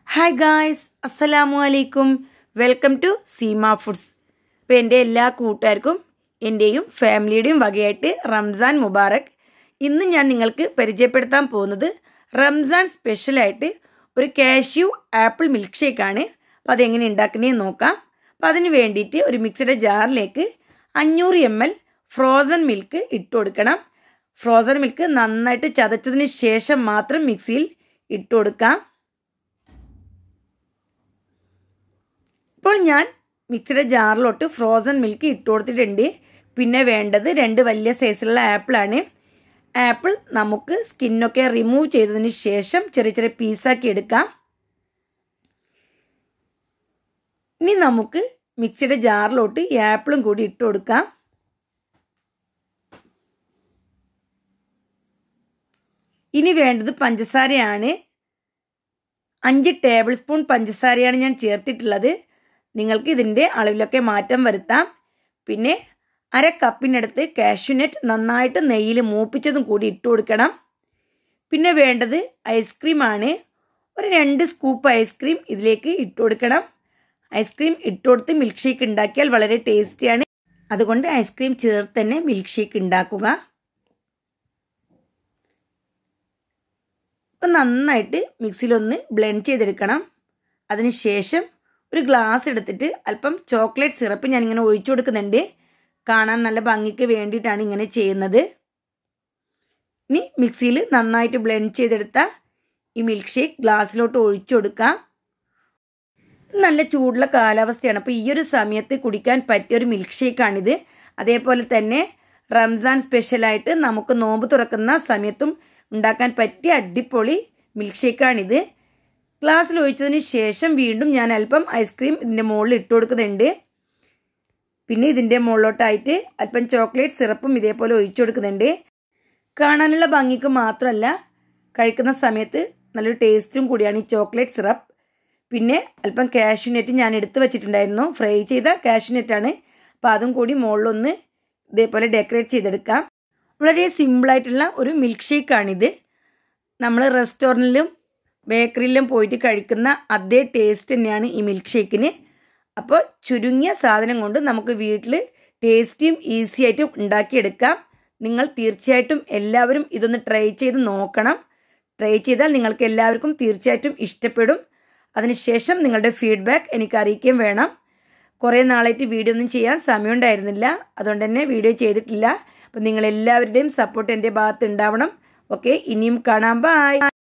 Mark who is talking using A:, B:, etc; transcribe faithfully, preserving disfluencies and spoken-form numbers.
A: Hi guys, അസ്സലാമു അലൈക്കും. Welcome to Seema foods. ഇപ്പോൾ എൻ്റെ എല്ലാ കൂട്ടുകാർക്കും എൻ്റെയും ഫാമിലിയുടെയും വകയായിട്ട് റംസാൻ മുബാറക്. ഇന്ന് ഞാൻ നിങ്ങൾക്ക് പരിചയപ്പെടുത്താൻ പോകുന്നത് റംസാൻ സ്പെഷ്യലായിട്ട് ഒരു കാഷ്യൂ ആപ്പിൾ മിൽക്ക് ഷേക്കാണ്. അപ്പോൾ അതെങ്ങനെ ഉണ്ടാക്കുന്നതെന്ന് നോക്കാം. അപ്പോൾ അതിന് വേണ്ടിയിട്ട് ഒരു മിക്സിയുടെ ജാറിലേക്ക് അഞ്ഞൂറ് എം എൽ ഫ്രോസൺ മിൽക്ക് ഇട്ട് കൊടുക്കണം. ഫ്രോസൺ മിൽക്ക് നന്നായിട്ട് ചതച്ചതിന് ശേഷം മാത്രം മിക്സിയിൽ ഇട്ട് കൊടുക്കാം. ഇപ്പോൾ ഞാൻ മിക്സിയുടെ ജാറിലോട്ട് ഫ്രോസൺ മിൽക്ക് ഇട്ട് കൊടുത്തിട്ടുണ്ട്. പിന്നെ വേണ്ടത് രണ്ട് വലിയ സൈസിലുള്ള ആപ്പിളാണ്. ആപ്പിൾ നമുക്ക് സ്കിന്നൊക്കെ റിമൂവ് ചെയ്തതിന് ശേഷം ചെറിയ ചെറിയ പീസാക്കി എടുക്കാം. ഇനി നമുക്ക് മിക്സിയുടെ ജാറിലോട്ട് ഈ ആപ്പിളും കൂടി ഇട്ട് കൊടുക്കാം. ഇനി വേണ്ടത് പഞ്ചസാരയാണ്. അഞ്ച് ടേബിൾ സ്പൂൺ പഞ്ചസാരയാണ് ഞാൻ ചേർത്തിട്ടുള്ളത്. നിങ്ങൾക്ക് ഇതിൻ്റെ അളവിലൊക്കെ മാറ്റം വരുത്താം. പിന്നെ അര കപ്പിനടുത്ത് കാഷ്യൂനട്ട് നന്നായിട്ട് നെയ്യിൽ മൂപ്പിച്ചതും കൂടി ഇട്ട് കൊടുക്കണം. പിന്നെ വേണ്ടത് ഐസ്ക്രീമാണ്. ഒരു രണ്ട് സ്കൂപ്പ് ഐസ്ക്രീം ഇതിലേക്ക് ഇട്ട് കൊടുക്കണം. ഐസ്ക്രീം ഇട്ട് കൊടുത്ത് മിൽക്ക് ഷേക്ക് ഉണ്ടാക്കിയാൽ വളരെ ടേസ്റ്റിയാണ്. അതുകൊണ്ട് ഐസ്ക്രീം ചേർത്ത് തന്നെ മിൽക്ക് ഷേക്ക് ഉണ്ടാക്കുക. അപ്പം നന്നായിട്ട് മിക്സിയിലൊന്ന് ബ്ലെൻഡ് ചെയ്തെടുക്കണം. അതിനുശേഷം ഒരു ഗ്ലാസ് എടുത്തിട്ട് അല്പം ചോക്ലേറ്റ് സിറപ്പ് ഞാനിങ്ങനെ ഒഴിച്ചു കൊടുക്കുന്നുണ്ട്. കാണാൻ നല്ല ഭംഗിക്ക് വേണ്ടിയിട്ടാണ് ഇങ്ങനെ ചെയ്യുന്നത്. ഇനി മിക്സിയിൽ നന്നായിട്ട് ബ്ലെൻഡ് ചെയ്തെടുത്ത ഈ മിൽക്ക് ഷേക്ക് ഗ്ലാസ്സിലോട്ട് ഒഴിച്ചു കൊടുക്കാം. നല്ല ചൂടുള്ള കാലാവസ്ഥയാണ്. അപ്പോൾ ഈ ഒരു സമയത്ത് കുടിക്കാൻ പറ്റിയൊരു മിൽക്ക് ഷേക്കാണിത്. അതേപോലെ തന്നെ റംസാൻ സ്പെഷ്യലായിട്ട് നമുക്ക് നോമ്പ് തുറക്കുന്ന സമയത്തും ഉണ്ടാക്കാൻ പറ്റിയ അടിപൊളി മിൽക്ക് ഷേക്കാണിത്. ഗ്ലാസ്സിൽ ഒഴിച്ചതിന് ശേഷം വീണ്ടും ഞാൻ അല്പം ഐസ്ക്രീം ഇതിൻ്റെ മുകളിൽ ഇട്ട് കൊടുക്കുന്നുണ്ട്. പിന്നെ ഇതിൻ്റെ മുകളിലോട്ടായിട്ട് അല്പം ചോക്ലേറ്റ് സിറപ്പും ഇതേപോലെ ഒഴിച്ചു കൊടുക്കുന്നുണ്ട്. കാണാനുള്ള ഭംഗിക്ക് മാത്രമല്ല, കഴിക്കുന്ന സമയത്ത് നല്ലൊരു ടേസ്റ്റും കൂടിയാണ് ഈ ചോക്ലേറ്റ് സിറപ്പ്. പിന്നെ അല്പം കാഷ്യൂനട്ട് ഞാൻ എടുത്ത് വെച്ചിട്ടുണ്ടായിരുന്നു. ഫ്രൈ ചെയ്ത കാഷ്യൂനട്ടാണ്. അപ്പോൾ അതും കൂടി മുകളിലൊന്ന് ഇതേപോലെ ഡെക്കറേറ്റ് ചെയ്തെടുക്കാം. വളരെ സിമ്പിളായിട്ടുള്ള ഒരു മിൽക്ക് ഷേക്കാണിത്. നമ്മൾ റെസ്റ്റോറൻറ്റിലും ബേക്കറിയിലും പോയിട്ട് കഴിക്കുന്ന അതേ ടേസ്റ്റ് തന്നെയാണ് ഈ മിൽക്ക് ഷേക്കിന്. അപ്പോൾ ചുരുങ്ങിയ സാധനം കൊണ്ട് നമുക്ക് വീട്ടിൽ ടേസ്റ്റിയും ഈസി ആയിട്ടും ഉണ്ടാക്കിയെടുക്കാം. നിങ്ങൾ തീർച്ചയായിട്ടും എല്ലാവരും ഇതൊന്ന് ട്രൈ ചെയ്ത് നോക്കണം. ട്രൈ ചെയ്താൽ നിങ്ങൾക്ക് എല്ലാവർക്കും തീർച്ചയായിട്ടും ഇഷ്ടപ്പെടും. അതിനുശേഷം നിങ്ങളുടെ ഫീഡ്ബാക്ക് എനിക്ക് അറിയിക്കുകയും വേണം. കുറേ നാളായിട്ട് വീഡിയോ ഒന്നും ചെയ്യാൻ സമയമുണ്ടായിരുന്നില്ല. അതുകൊണ്ട് തന്നെ വീഡിയോ ചെയ്തിട്ടില്ല. അപ്പോൾ നിങ്ങളെല്ലാവരുടെയും സപ്പോർട്ട് എൻ്റെ ഭാഗത്ത് ഉണ്ടാവണം. ഓക്കെ, ഇനിയും കാണാം. ബൈ.